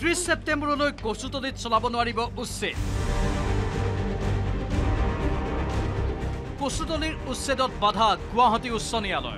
30 সেপ্টেম্বৰলৈ কচুতলিত চলাব নোৱাৰিব উচ্ছেদ। কচুতলিৰ উচ্ছেদত বাধা গুৱাহাটী উচ্চ ন্যায়ালয়।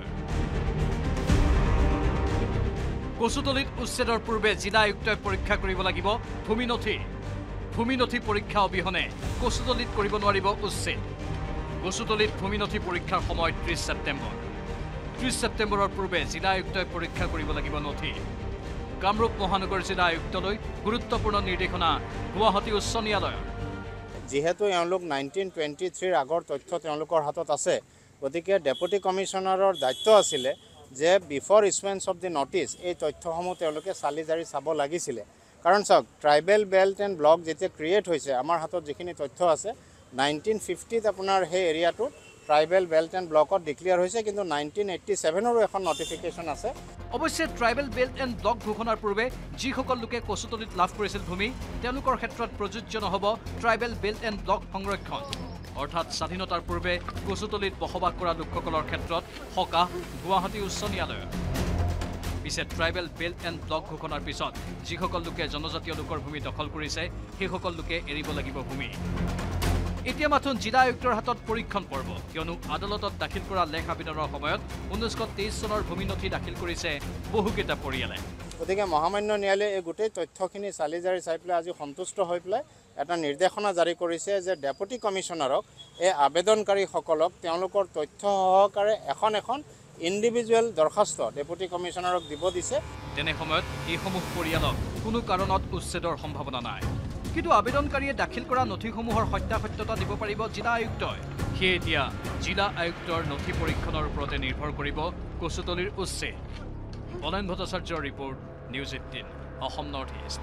কচুতলিত উচ্ছেদৰ পূৰ্বে জিলা আয়ুক্তই পৰীক্ষা কৰিব লাগিব ভূমি নথি পৰীক্ষা অবিহনে কচুতলিত কৰিব নোৱাৰিব উচ্ছেদ। কচুতলিত ভূমি নথি পৰীক্ষাৰ সময় 30 সেপ্টেম্বৰ। 30 সেপ্টেম্বৰৰ পূৰ্বে জিলা আয়ুক্তই পৰীক্ষা কৰিব লাগিব নথি। কামৰূপ মহানগৰ জিলা আয়ুক্তলৈ গুৰুত্বপূৰ্ণ নিৰ্দেশনা গুৱাহাটী উচ্চ ন্যায়ালয়ৰ। যেহেতু এওঁলোক 1923 আগৰ তথ্য তেওঁলোকৰ হাতত আছে, গতিকে ডেপুটি কমিশনাৰৰ দায়িত্ব আছিলে যে before issuance of the notice এই তথ্যসমূহ তেওঁলোকে চালি জাৰি চাব লাগিছিলে। কাৰণ চাওক, ট্ৰাইবেল বেল্ট এণ্ড ব্লক যেতিয়া ক্ৰিয়েট হৈছে, আমাৰ হাতত যিখিনি তথ্য আছে 1950ত আপোনাৰ সেই এৰিয়াটোত ট্ৰাইবেল বেল্ট এণ্ড ব্লকত ডিক্লেয়াৰ হৈছে, কিন্তু 1987ৰো এখন নটিফিকেশ্যন আছে। অৱশ্যে ট্ৰাইবেল বেল্ট এণ্ড ব্লক ঘোষণাৰ পূৰ্বে যিসকল লোকে কচুতলিত লাভ কৰিছিল ভূমি, তেওঁলোকৰ ক্ষেত্ৰত প্ৰযোজ্য নহ'ব ট্ৰাইবেল বেল্ট এণ্ড ব্লক সংৰক্ষণ। অৰ্থাৎ স্বাধীনতাৰ পূৰ্বে কচুতলিত বসবাস কৰা লোকসকলৰ ক্ষেত্ৰত সকাহ গুৱাহাটী উচ্চ ন্যায়ালয়ৰ। পিছে ট্ৰাইবেল বেল্ট এণ্ড ব্লক ঘোষণাৰ পিছত যিসকল লোকে জনজাতীয় লোকৰ ভূমি দখল কৰিছে, সেইসকল লোকে এৰিব লাগিব ভূমি। এতিয়া মাথোন জিলা আয়ুক্তৰ হাতত পৰীক্ষণ পৰ্ব, কিয়নো আদালতত দাখিল কৰা লেখ আবেদনৰ সময়ত 1923 চনৰ ভূমি নথি দাখিল কৰিছে বহুকেইটা পৰিয়ালে। গতিকে মহামান্য ন্যায়ালয়ে এই গোটেই তথ্যখিনি চালি জাৰি চাই পেলাই আজি সন্তুষ্ট হৈ পেলাই এটা নিৰ্দেশনা জাৰি কৰিছে যে ডেপুটি কমিশনাৰক এই আবেদনকাৰীসকলক তেওঁলোকৰ তথ্য সহকাৰে এখন ইণ্ডিভিজুৱেল দৰখাস্ত ডেপুটি কমিশনাৰক দিব দিছে। তেনে সময়ত এইসমূহ পৰিয়ালক কোনো কাৰণত উচ্ছেদৰ সম্ভাৱনা নাই। কিন্তু আবেদনকাৰীয়ে দাখিল কৰা নথিসমূহৰ সত্যাসত্যতা দিব পাৰিব জিলা আয়ুক্তই। সেয়ে এতিয়া জিলা আয়ুক্তৰ নথি পৰীক্ষণৰ ওপৰতে নিৰ্ভৰ কৰিব কচুতলিৰ উচ্ছেদ। বলেন ভট্টাচাৰ্যৰ report, news 18 Assam north east.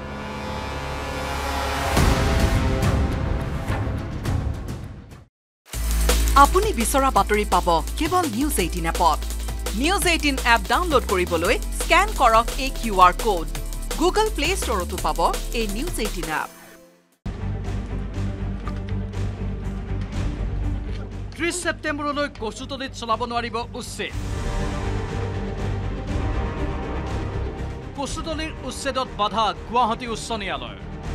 আপুনি বিচৰা বাতৰি পাব কেৱল নিউজ 18 এপত। নিউজ 18 এপ ডাউনলোড কৰিবলৈ স্কেন কৰক এই QR কোড। গুগল প্লে ষ্টৰতো পাব এই নিউজ 18 এপ। 30 সেপ্টেম্বৰলৈ কচুতলিত চলাব নোৱাৰিব উচ্ছেদ। কচুতলিৰ উচ্ছেদত বাধা গুৱাহাটী উচ্চ ন্যায়ালয়।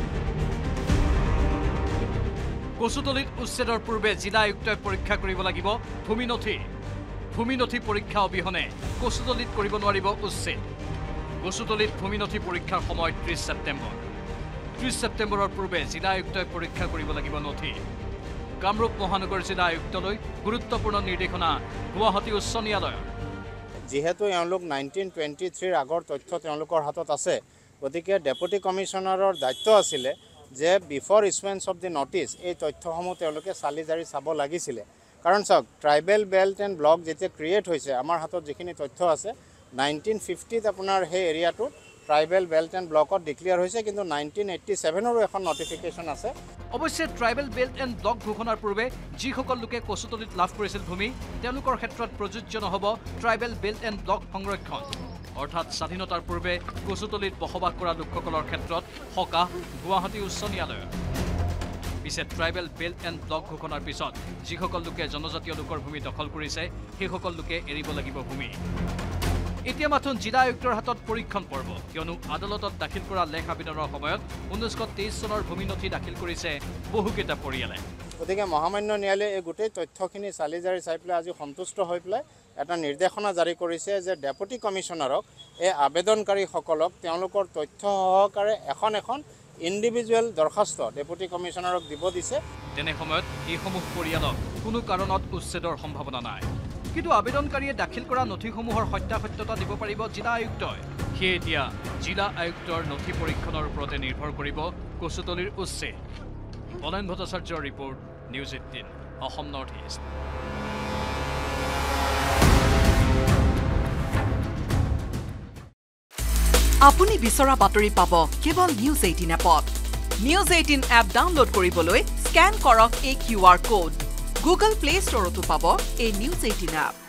কচুতলিত উচ্ছেদৰ পূৰ্বে জিলা আয়ুক্তই পৰীক্ষা কৰিব লাগিব ভূমি নথি পৰীক্ষা অবিহনে কচুতলিত কৰিব নোৱাৰিব উচ্ছেদ। কচুতলিত ভূমি নথি পৰীক্ষাৰ সময় 30 সেপ্টেম্বৰ। 30 সেপ্টেম্বৰৰ পূৰ্বে জিলা আয়ুক্তই পৰীক্ষা কৰিব লাগিব নথি। কামৰূপ মহানগৰ জিলা আয়ুক্তলৈ গুৰুত্বপূৰ্ণ নিৰ্দেশনা গুৱাহাটী উচ্চ ন্যায়ালয়ৰ। যেহেতু এওঁলোক 1923 আগৰ তথ্য তেওঁলোকৰ হাতত আছে, গতিকে ডেপুটি কমিশনাৰৰ দায়িত্ব আছিলে যে before issuance of the notice এই তথ্যসমূহ তেওঁলোকে চালি জাৰি চাব লাগিছিলে। কাৰণ চাওক, ট্ৰাইবেল বেল্ট এণ্ড ব্লক যেতিয়া ক্ৰিয়েট হৈছে, আমাৰ হাতত যিখিনি তথ্য আছে 1950ত আপোনাৰ সেই এৰিয়াটোত ট্ৰাইবেল বেল্ট এণ্ড ব্লকত ডিক্লেয়াৰ হৈছে, কিন্তু 1987ৰো এখন নটিফিকেশ্যন আছে। অৱশ্যে ট্ৰাইবেল বেল্ট এণ্ড ব্লক ঘোষণাৰ পূৰ্বে যিসকল লোকে কচুতলিত লাভ কৰিছিল ভূমি, তেওঁলোকৰ ক্ষেত্ৰত প্ৰযোজ্য নহ'ব ট্ৰাইবেল বেল্ট এণ্ড ব্লক সংৰক্ষণ। অৰ্থাৎ স্বাধীনতাৰ পূৰ্বে কচুতলিত বসবাস কৰা লোকসকলৰ ক্ষেত্ৰত সকাহ গুৱাহাটী উচ্চ ন্যায়ালয়ৰ। পিছে ট্ৰাইবেল বেল্ট এণ্ড ব্লক ঘোষণাৰ পিছত যিসকল লোকে জনজাতীয় লোকৰ ভূমি দখল কৰিছে, সেইসকল লোকে এৰিব লাগিব ভূমি। এতিয়া মাথোন জিলা আয়ুক্তৰ হাতত পৰীক্ষণ পৰ্ব, কিয়নো আদালতত দাখিল কৰা লেখ আবেদনৰ সময়ত 1923 চনৰ ভূমি নথি দাখিল কৰিছে বহুকেইটা পৰিয়ালে। গতিকে মহামান্য ন্যায়ালয়ে এই গোটেই তথ্যখিনি চালি জাৰি চাই পেলাই আজি সন্তুষ্ট হৈ পেলাই এটা নিৰ্দেশনা জাৰি কৰিছে যে ডেপুটি কমিশনাৰক এই আবেদনকাৰীসকলক তেওঁলোকৰ তথ্য সহকাৰে এখন ইণ্ডিভিজুৱেল দৰখাস্ত ডেপুটি কমিশনাৰক দিব দিছে। তেনে সময়ত এইসমূহ পৰিয়ালক কোনো কাৰণত উচ্ছেদৰ সম্ভাৱনা নাই। কিন্তু আবেদনকাৰীয়ে দাখিল কৰা নথিসমূহৰ সত্যাসত্যতা দিব পাৰিব জিলা আয়ুক্তই। সেয়ে এতিয়া জিলা আয়ুক্তৰ নথি পৰীক্ষণৰ ওপৰতে নিৰ্ভৰ কৰিব কচুতলিৰ উচ্ছেদ। বলেন ভট্টাচাৰ্যৰ report, news 18 Assam north east. আপুনি বিচৰা বাতৰি পাব কেৱল নিউজ 18 এপত। নিউজ 18 এপ ডাউনলোড কৰিবলৈ স্কেন কৰক এই QR কোড। গুগল প্লে ষ্টৰতো পাব এই নিউজ 18 এপ।